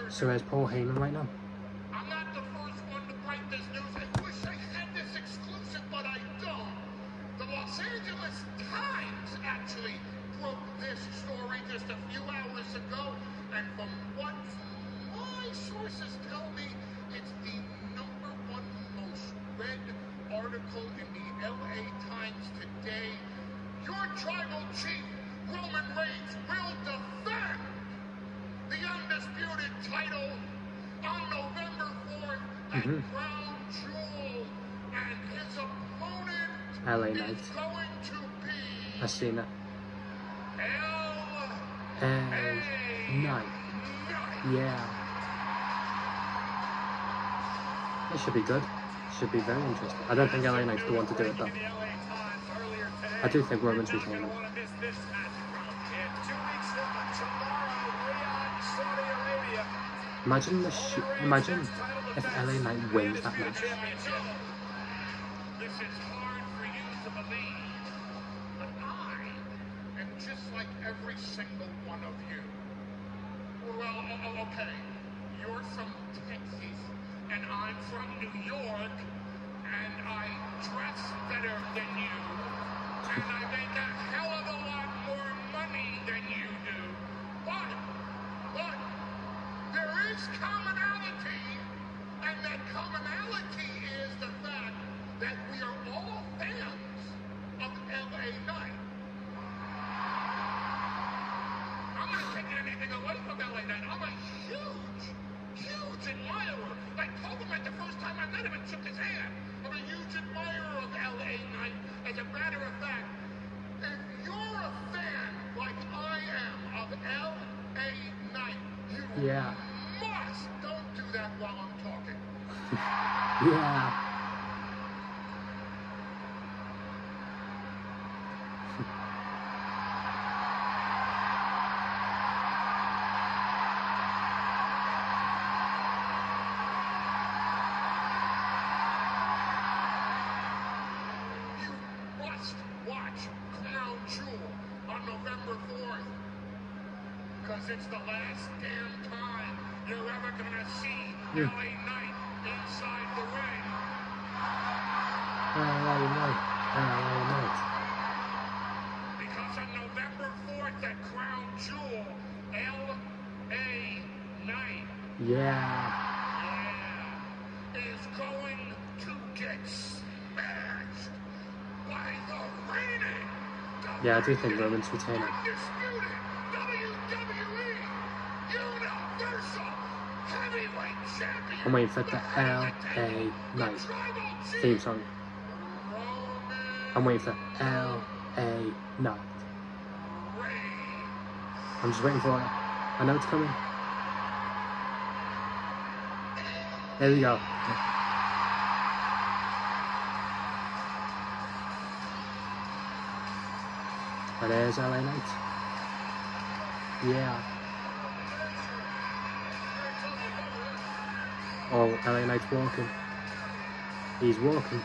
So there's Paul Heyman right now. I'm not the first one to break this news. I wish I had this exclusive, but I don't. The Los Angeles Times actually broke this story just a few hours ago, and from what my sources tell me, it's the #1 most read article in the LA Times today. Your tribal chief, Roman Reigns, will defend the undisputed title on November 4th at Crown Jewel, and his opponent LA Knight. is going to be I've seen that. LA Knight. Yeah. It should be good. Should be very interesting. I don't think LA Knight's the one to do it though. I do think Roman's retaining. Imagine imagine if LA Knight wins that match. This is hard for you to believe, but I am just like every single one of you. Well, okay, you're from Texas, and I'm from New York, and I dress better than you, and I make a hell of a lot more money than you do. But there is commonality, and that commonality is the fact that we are all fans of LA Knight. I'm not taking anything away from LA Knight. I'm a huge admirer. I told him that the first time I met him and shook his hand. I'm a huge admirer of LA Knight. As a matter of fact, if you're a fan like I am of LA Knight, you must don't do that while I'm talking. Yeah. Watch Crown Jewel on November 4th, because it's the last damn time you're ever gonna see LA Knight inside the ring. LA Knight. Because on November 4th at Crown Jewel, LA Knight is going to get smashed by the reigning Yeah, I do think Roman's retaining. undisputed WWE Universal Heavyweight Champion. I'm waiting for the LA Knight theme song. I'm waiting for LA Knight. I'm just waiting for it. I know it's coming. There we go. And there's LA Knight. Yeah. Oh, LA Knight's walking. He's walking.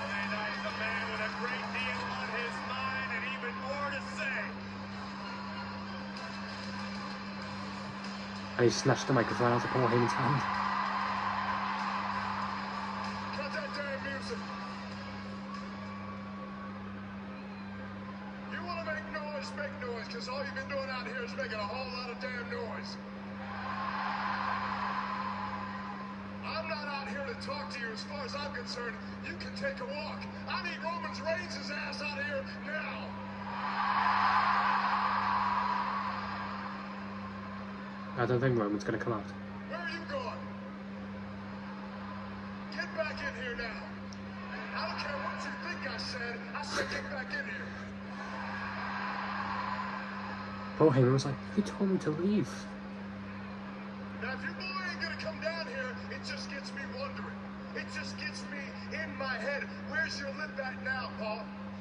And he snatched the microphone out of Paul Heyman's hand. Cut that damn music. You want to make noise, because all you've been doing out here is making a whole lot of damn noise. I'm not out here to talk to you. As far as I'm concerned, you can take a walk. I need Roman Reigns' ass out here now. I don't think Roman's going to come out. Where are you going? Get back in here now. I don't care what you think I said get back in here. Paul Heyman was like, you told me to leave. Now, if your boy ain't gonna come down here, it just gets me wondering. It just gets me in my head. Where's your lip at now, Paul?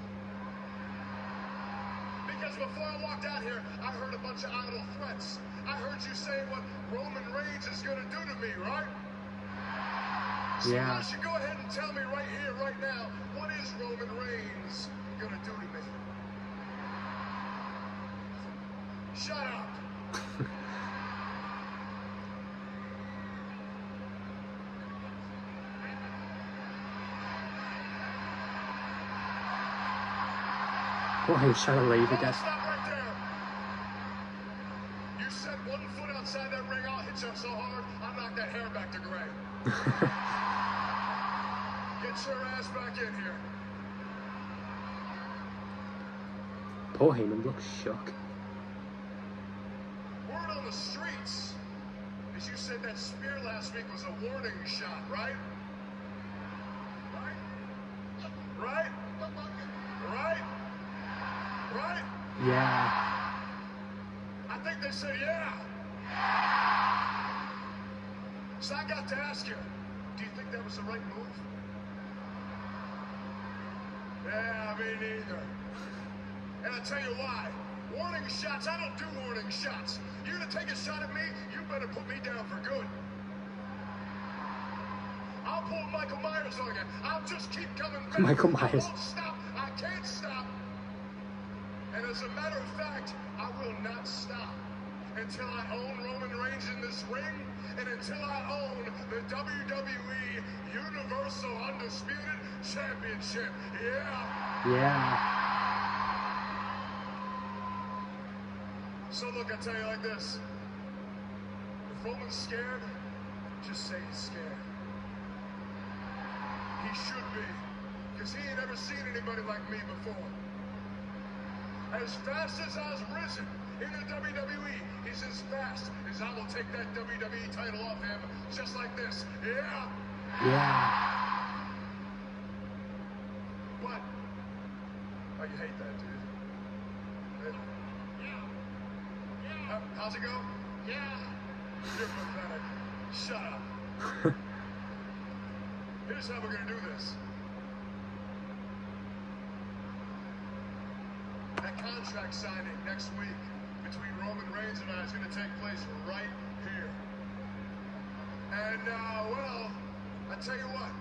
Because before I walked out here, I heard a bunch of idle threats. I heard you say what Roman Reigns is gonna do to me, right? So Yeah. you should go ahead and tell me right here, right now, what is Roman Reigns gonna do to me? Shut up. Paul Heyman's trying to leave again. Stop right there. You set 1 foot outside that ring, I'll hit you so hard, I'll knock that hair back to gray. Get your ass back in here. Paul Heyman looks shocked. Word on the streets is you said that spear last week was a warning shot, right? Right? Right? Right? Yeah. I think they said yeah. So I got to ask you, do you think that was the right move? Yeah, me neither. And I'll tell you why. Warning shots, I don't do warning shots. You're gonna take a shot at me, you better put me down for good. I'll pull Michael Myers on you. I'll just keep coming back. Michael Myers. I won't stop. I can't stop. And as a matter of fact, I will not stop until I own Roman Reigns in this ring and until I own the WWE Universal Undisputed Championship. Yeah. Yeah. So look, I tell you like this. If Roman's scared, just say he's scared. He should be, because he ain't ever seen anybody like me before. As fast as I've risen in the WWE, he's as fast as I will take that WWE title off him, just like this. Yeah. Yeah. But, oh, you hate that, dude. How's it go? Yeah. You're pathetic. Shut up. Here's how we're gonna do this. That contract signing next week between Roman Reigns and I is gonna take place right here. And, well, I tell you what.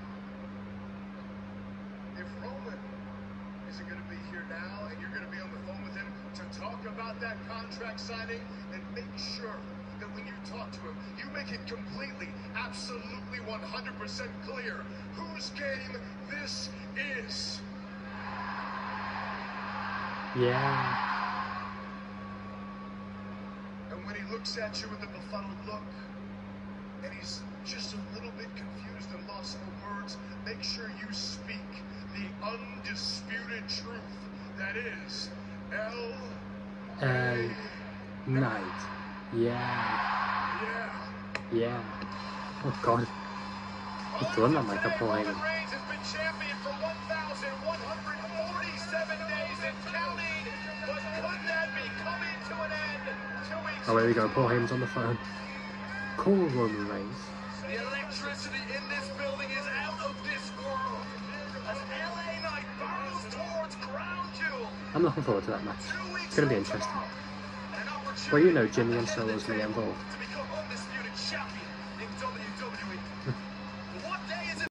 If Roman isn't gonna be here now and you're gonna be on the phone with him to talk about that contract signing, then make sure that when you talk to him, you make it completely, absolutely 100% clear whose game this is. Yeah. And when he looks at you with a befuddled look, and he's just a little bit confused and lost for words, make sure you speak the undisputed truth that is L.A. Knight. Yeah. Yeah. Yeah. Oh god. He's doing that like a Paul Heyman. Roman Reigns has been champion for 1,147 days and counting, but could that be coming to an end 2 weeks? Oh, there we go. Paul Heyman's on the phone. Call Roman Reigns. The electricity in this building is out of this world. As LA Knight barrels towards Crown Jewel. I'm looking forward to that match. It's going to be interesting. Well, you know Jimmy and Solo's going to be involved.